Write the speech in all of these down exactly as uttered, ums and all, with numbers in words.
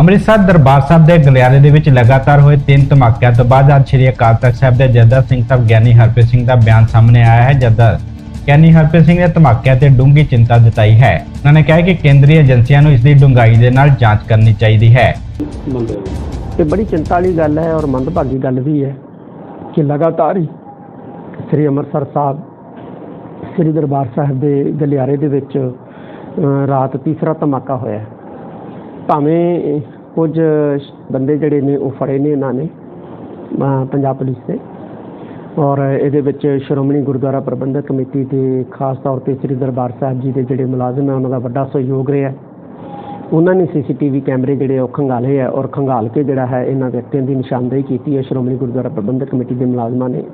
ਅੰਮ੍ਰਿਤਸਰ ਦਰਬਾਰ ਸਾਹਿਬ ਦੇ ਗਲਿਆਰੇ ਦੇ ਵਿੱਚ ਲਗਾਤਾਰ ਹੋਏ ਤਿੰਨ ਧਮਾਕਿਆਂ ਤੋਂ ਬਾਅਦ ਅੱਜ ਸ੍ਰੀ ਅਕਾਲ ਤਖਤ ਸਾਹਿਬ ਦੇ ਜੱਦਾ ਸਿੰਘ ਸਾਹਿਬ ਗਿਆਨੀ ਹਰਪ੍ਰੀਤ ਸਿੰਘ ਦਾ ਬਿਆਨ ਸਾਹਮਣੇ ਆਇਆ ਹੈ। ਜੱਦਾ ਗਿਆਨੀ ਹਰਪ੍ਰੀਤ ਸਿੰਘ ਨੇ ਧਮਾਕਿਆਂ ਤੇ ਡੂੰਘੀ ਚਿੰਤਾ ਜਤਾਈ ਹੈ। ਉਹਨਾਂ ਨੇ ਕਿਹਾ ਕਿ ਕੇਂਦਰੀ ਏਜੰਸੀਆਂ ਨੂੰ ਇਸ ਦੀ ਡੂੰਘਾਈ ਦੇ ਨਾਲ ਜਾਂਚ ਕਰਨੀ ਚਾਹੀਦੀ ਹੈ। ਇਹ ਬੜੀ ਚਿੰਤਾ ਵਾਲੀ ਗੱਲ ਹੈ ਔਰ ਮੰਦਭਾਗੀ ਗੱਲ ਵੀ ਹੈ ਕਿ ਲਗਾਤਾਰ ਹੀ ਸ੍ਰੀ ਅੰਮ੍ਰਿਤਸਰ ਸਾਹਿਬ ਸ੍ਰੀ ਦਰਬਾਰ ਸਾਹਿਬ ਦੇ ਗਲਿਆਰੇ ਦੇ ਵਿੱਚ ਰਾਤ ਤੀਸਰਾ ਧਮਾਕਾ ਹੋਇਆ। ਭਾਵੇਂ ਕੁਝ ਬੰਦੇ ਜਿਹੜੇ ਨੇ ਉਹ ਫੜੇ ਨੇ ਇਹਨਾਂ ਨੇ ਪੰਜਾਬ ਪੁਲਿਸ ਦੇ, ਔਰ ਇਹਦੇ ਵਿੱਚ ਸ਼੍ਰੋਮਣੀ ਗੁਰਦੁਆਰਾ ਪ੍ਰਬੰਧਕ ਕਮੇਟੀ ਦੇ ਖਾਸ ਤੌਰ 'ਤੇ ਸ੍ਰੀ ਦਰਬਾਰ ਸਾਹਿਬ ਜੀ ਦੇ ਜਿਹੜੇ ਮੁਲਾਜ਼ਮ ਹੈ ਉਹਨਾਂ ਦਾ ਵੱਡਾ ਸਹਿਯੋਗ ਰਿਹਾ। ਉਹਨਾਂ ਨੇ ਸੀ ਸੀ ਟੀ ਵੀ ਕੈਮਰੇ ਜਿਹੜੇ ਉਹ ਖੰਗਾਲੇ ਹੈ ਔਰ ਖੰਗਾਲ ਕੇ ਜਿਹੜਾ ਹੈ ਇਹਨਾਂ ਵਿਅਕਤੀਆਂ ਦੀ ਨਿਸ਼ਾਨਦੇਹੀ ਕੀਤੀ ਹੈ ਸ਼੍ਰੋਮਣੀ ਗੁਰਦੁਆਰਾ ਪ੍ਰਬੰਧਕ ਕਮੇਟੀ ਦੇ ਮੁਲਾਜ਼ਮਾਂ ਨੇ।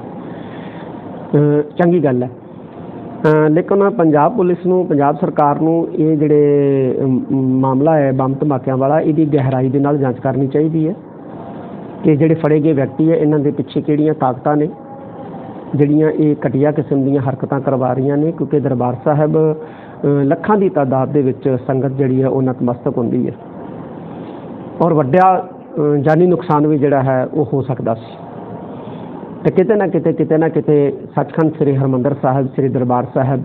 ਚੰਗੀ ਗੱਲ ਹੈ, ਲੇਕਿਨ ਪੰਜਾਬ ਪੁਲਿਸ ਨੂੰ, ਪੰਜਾਬ ਸਰਕਾਰ ਨੂੰ ਇਹ ਜਿਹੜੇ ਮਾਮਲਾ ਹੈ ਬੰਬ ਧਮਾਕਿਆਂ ਵਾਲਾ, ਇਹਦੀ ਗਹਿਰਾਈ ਦੇ ਨਾਲ ਜਾਂਚ ਕਰਨੀ ਚਾਹੀਦੀ ਹੈ ਕਿ ਜਿਹੜੇ ਫੜੇ ਗਏ ਵਿਅਕਤੀ ਹੈ ਇਹਨਾਂ ਦੇ ਪਿੱਛੇ ਕਿਹੜੀਆਂ ਤਾਕਤਾਂ ਨੇ ਜਿਹੜੀਆਂ ਇਹ ਘਟੀਆ ਕਿਸਮ ਦੀਆਂ ਹਰਕਤਾਂ ਕਰਵਾ ਰਹੀਆਂ ਨੇ। ਕਿਉਂਕਿ ਦਰਬਾਰ ਸਾਹਿਬ ਲੱਖਾਂ ਦੀ ਤਾਦਾਦ ਦੇ ਵਿੱਚ ਸੰਗਤ ਜਿਹੜੀ ਹੈ ਉਹ ਨਤਮਸਤਕ ਹੁੰਦੀ ਹੈ ਔਰ ਵੱਡਾ ਜਾਨੀ ਨੁਕਸਾਨ ਵੀ ਜਿਹੜਾ ਹੈ ਉਹ ਹੋ ਸਕਦਾ ਸੀ। ਤੇ ਕਿਤੇ ਨਾ ਕਿਤੇ ਕਿਤੇ ਨਾ ਕਿਤੇ ਸੱਚਖੰਡ ਸ੍ਰੀ ਹਰਿਮੰਦਰ ਸਾਹਿਬ ਸ੍ਰੀ ਦਰਬਾਰ ਸਾਹਿਬ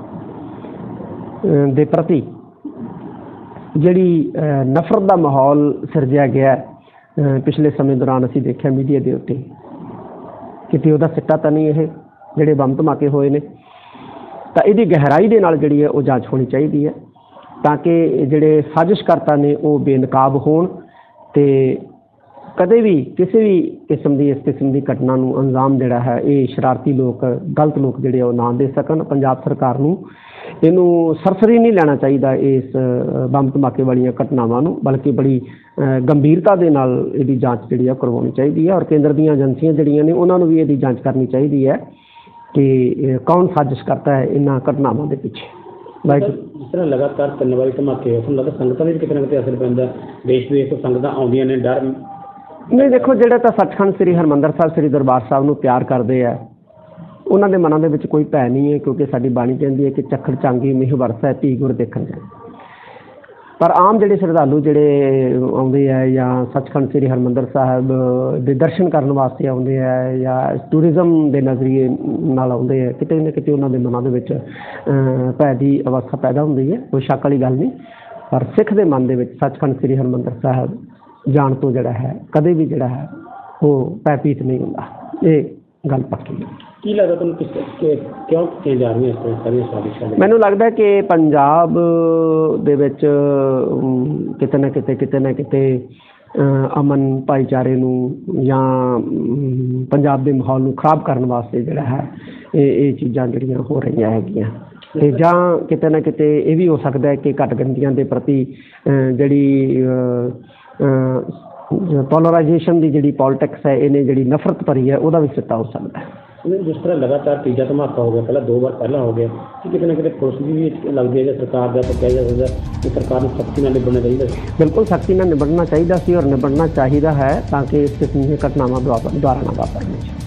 ਦੇ ਪ੍ਰਤੀ ਜਿਹੜੀ ਨਫ਼ਰਤ ਦਾ ਮਾਹੌਲ ਸਿਰਜਿਆ ਗਿਆ ਪਿਛਲੇ ਸਮੇਂ ਦੌਰਾਨ ਅਸੀਂ ਦੇਖਿਆ ਮੀਡੀਆ ਦੇ ਉੱਤੇ, ਕਿਤੇ ਉਹਦਾ ਸਿੱਟਾ ਤਾਂ ਨਹੀਂ ਇਹ ਜਿਹੜੇ ਬੰਬ ਧਮਾਕੇ ਹੋਏ ਨੇ। ਤਾਂ ਇਹਦੀ ਗਹਿਰਾਈ ਦੇ ਨਾਲ ਜਿਹੜੀ ਹੈ ਉਹ ਜਾਂਚ ਹੋਣੀ ਚਾਹੀਦੀ ਹੈ ਤਾਂ ਕਿ ਜਿਹੜੇ ਸਾਜ਼ਿਸ਼ਕਰਤਾ ਨੇ ਉਹ ਬੇਨਕਾਬ ਹੋਣ ਤੇ ਕਦੇ ਵੀ ਕਿਸੇ ਵੀ ਕਿਸਮ ਦੀ ਇਸ ਕਿਸਮ ਦੀ ਘਟਨਾ ਨੂੰ ਅੰਜਾਮ ਜਿਹੜਾ ਹੈ ਇਹ ਸ਼ਰਾਰਤੀ ਲੋਕ, ਗਲਤ ਲੋਕ ਜਿਹੜੇ ਉਹ ਨਾ ਦੇ ਸਕਣ। ਪੰਜਾਬ ਸਰਕਾਰ ਨੂੰ ਇਹਨੂੰ ਸਰਸਰੀ ਨਹੀਂ ਲੈਣਾ ਚਾਹੀਦਾ ਇਸ ਬੰਬ ਧਮਾਕੇ ਵਾਲੀਆਂ ਘਟਨਾਵਾਂ ਨੂੰ, ਬਲਕਿ ਬੜੀ ਗੰਭੀਰਤਾ ਦੇ ਨਾਲ ਇਹਦੀ ਜਾਂਚ ਜਿਹੜੀ ਆ ਕਰਵਾਉਣੀ ਚਾਹੀਦੀ ਹੈ ਔਰ ਕੇਂਦਰ ਦੀਆਂ ਏਜੰਸੀਆਂ ਜਿਹੜੀਆਂ ਨੇ ਉਹਨਾਂ ਨੂੰ ਵੀ ਇਹਦੀ ਜਾਂਚ ਕਰਨੀ ਚਾਹੀਦੀ ਹੈ ਕਿ ਕੌਣ ਸਾਜ਼ਿਸ਼ ਕਰਦਾ ਹੈ ਇਹਨਾਂ ਘਟਨਾਵਾਂ ਦੇ ਪਿੱਛੇ। ਜਿਸ ਤਰ੍ਹਾਂ ਲਗਾਤਾਰ ਤਿੰਨ ਵਾਰੀ ਧਮਾਕੇ ਹੋਣ ਲੱਗਦਾ ਸੰਗਤਾਂ ਦੇ ਕਿਤੇ ਨਾ ਕਿਤੇ ਅਸਰ ਪੈਂਦਾ, ਦੇਸ਼ ਵਿਦੇਸ਼ ਤੋਂ ਸੰਗਤਾਂ ਆਉਂਦੀਆਂ ਨੇ, ਡਰ ਨਹੀਂ। ਦੇਖੋ, ਜਿਹੜੇ ਤਾਂ ਸੱਚਖੰਡ ਸ੍ਰੀ ਹਰਿਮੰਦਰ ਸਾਹਿਬ ਸ੍ਰੀ ਦਰਬਾਰ ਸਾਹਿਬ ਨੂੰ ਪਿਆਰ ਕਰਦੇ ਆ ਉਹਨਾਂ ਦੇ ਮਨਾਂ ਦੇ ਵਿੱਚ ਕੋਈ ਭੈ ਨਹੀਂ ਹੈ, ਕਿਉਂਕਿ ਸਾਡੀ ਬਾਣੀ ਕਹਿੰਦੀ ਹੈ ਕਿ ਚੱਖੜ ਚਾਂਗੀ ਮਿਹ ਵਰਸੈ ਧੀ ਗੁਰ ਦੇਖਣ ਜਾਏ। ਪਰ ਆਮ ਜਿਹੜੇ ਸ਼ਰਧਾਲੂ ਜਿਹੜੇ ਆਉਂਦੇ ਆ ਜਾਂ ਸੱਚਖੰਡ ਸ੍ਰੀ ਹਰਿਮੰਦਰ ਸਾਹਿਬ ਦੇ ਦਰਸ਼ਨ ਕਰਨ ਵਾਸਤੇ ਆਉਂਦੇ ਆ ਜਾਂ ਟੂਰਿਜ਼ਮ ਦੇ ਨਜ਼ਰੀਏ ਨਾਲ ਆਉਂਦੇ ਆ, ਕਿਤੇ ਨਾ ਕਿਤੇ ਉਹਨਾਂ ਦੇ ਮਨਾਂ ਦੇ ਵਿੱਚ ਭੈ ਦੀ ਅਵਸਥਾ ਪੈਦਾ ਹੁੰਦੀ ਹੈ, ਕੋਈ ਸ਼ੱਕ ਵਾਲੀ ਗੱਲ ਨਹੀਂ। ਪਰ ਸਿੱਖ ਦੇ ਮਨ ਦੇ ਵਿੱਚ ਸੱਚਖੰਡ ਸ੍ਰੀ ਹਰਿਮੰਦਰ ਸਾਹਿਬ ਜਾਣ ਤੋਂ ਜਿਹੜਾ ਹੈ ਕਦੇ ਵੀ ਜਿਹੜਾ ਹੈ ਉਹ ਭੈਭੀਤ ਨਹੀਂ ਹੁੰਦਾ, ਇਹ ਗੱਲ ਪੱਕੀ ਹੈ। ਕੀ ਲੱਗਦਾ ਤੁਹਾਨੂੰ ਕਿਸ ਕਿਉਂ ਕੀਤੀਆਂ ਜਾ ਰਹੀਆਂ ਇਸ ਤਰ੍ਹਾਂ ਸਾਰੀਆਂ ਸਾਜ਼ਿਸ਼ਾਂ? ਮੈਨੂੰ ਲੱਗਦਾ ਕਿ ਪੰਜਾਬ ਦੇ ਵਿੱਚ ਕਿਤੇ ਨਾ ਕਿਤੇ ਕਿਤੇ ਨਾ ਕਿਤੇ ਅਮਨ ਭਾਈਚਾਰੇ ਨੂੰ ਜਾਂ ਪੰਜਾਬ ਦੇ ਮਾਹੌਲ ਨੂੰ ਖਰਾਬ ਕਰਨ ਵਾਸਤੇ ਜਿਹੜਾ ਹੈ ਇਹ ਇਹ ਚੀਜ਼ਾਂ ਜਿਹੜੀਆਂ ਹੋ ਰਹੀਆਂ ਹੈਗੀਆਂ। ਅਤੇ ਜਾਂ ਕਿਤੇ ਨਾ ਕਿਤੇ ਇਹ ਵੀ ਹੋ ਸਕਦਾ ਹੈ ਕਿ ਘੱਟਗਿਣਤੀਆਂ ਦੇ ਪ੍ਰਤੀ ਜਿਹੜੀ ਪੋਲਰਾਈਜੇਸ਼ਨ ਦੀ ਜਿਹੜੀ ਪੋਲੀਟਿਕਸ ਹੈ ਇਹਨੇ ਜਿਹੜੀ ਨਫ਼ਰਤ ਭਰੀ ਹੈ ਉਹਦਾ ਵੀ ਸਿੱਟਾ ਹੋ ਸਕਦਾ ਹੈ। ਜਿਸ ਤਰ੍ਹਾਂ ਲਗਾਤਾਰ ਤੀਜਾ ਧਮਾਕਾ ਹੋ ਗਿਆ, ਪਹਿਲਾਂ ਦੋ ਵਾਰ ਪਹਿਲਾਂ ਹੋ ਗਿਆ, ਕਿ ਕਿਤੇ ਨਾ ਕਿਤੇ ਪੁਲਿਸ ਦੀ ਵੀ ਲੱਗਦੀ ਹੈ ਜਾਂ ਸਰਕਾਰ ਦਾ ਤਾਂ ਕਿਹਾ ਜਾ ਸਕਦਾ ਕਿ ਸਰਕਾਰ ਨੂੰ ਸਖਤੀ ਨਾਲ ਨਿਬੜਨਾ ਚਾਹੀਦਾ ਸੀ। ਬਿਲਕੁਲ ਸਖਤੀ ਨਾਲ ਨਿਬੜਨਾ ਚਾਹੀਦਾ ਸੀ ਔਰ ਨਿਬੜਨਾ ਚਾਹੀਦਾ ਹੈ ਤਾਂ ਕਿ ਇਸ ਕਿਸਮ ਦੀਆਂ ਘਟਨਾਵਾਂ ਦੁਆਰਾ ਨਾ ਵਾਪਰਨ।